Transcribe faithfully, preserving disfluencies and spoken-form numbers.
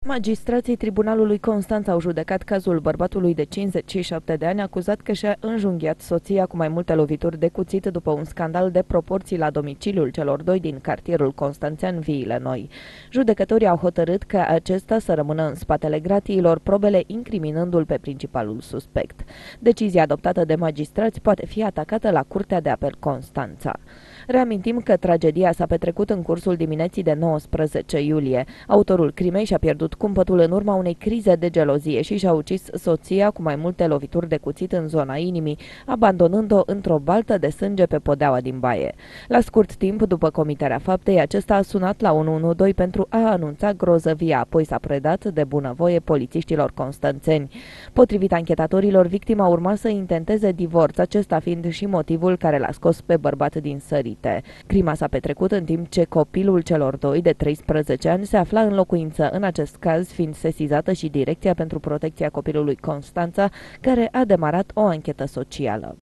Magistrații Tribunalului Constanța au judecat cazul bărbatului de cincizeci și șapte de ani acuzat că și-a înjunghiat soția cu mai multe lovituri de cuțit după un scandal de proporții la domiciliul celor doi din cartierul constanțean Viile Noi. Judecătorii au hotărât că acesta să rămână în spatele gratiilor, probele incriminându-l pe principalul suspect. Decizia adoptată de magistrați poate fi atacată la Curtea de Apel Constanța. Reamintim că tragedia s-a petrecut în cursul dimineții de nouăsprezece iulie. Autorul crimei și-a pierdut cumpătul în urma unei crize de gelozie și și-a ucis soția cu mai multe lovituri de cuțit în zona inimii, abandonând-o într-o baltă de sânge pe podeaua din baie. La scurt timp după comiterea faptei, acesta a sunat la unu unu doi pentru a anunța grozăvia, apoi s-a predat de bunăvoie polițiștilor constanțeni. Potrivit anchetatorilor, victima urma să intenteze divorț, acesta fiind și motivul care l-a scos pe bărbat din sărite. Crima s-a petrecut în timp ce copilul celor doi, de treisprezece ani, se afla în locuință, în acest caz fiind sesizată și Direcția pentru Protecția Copilului Constanța, care a demarat o anchetă socială.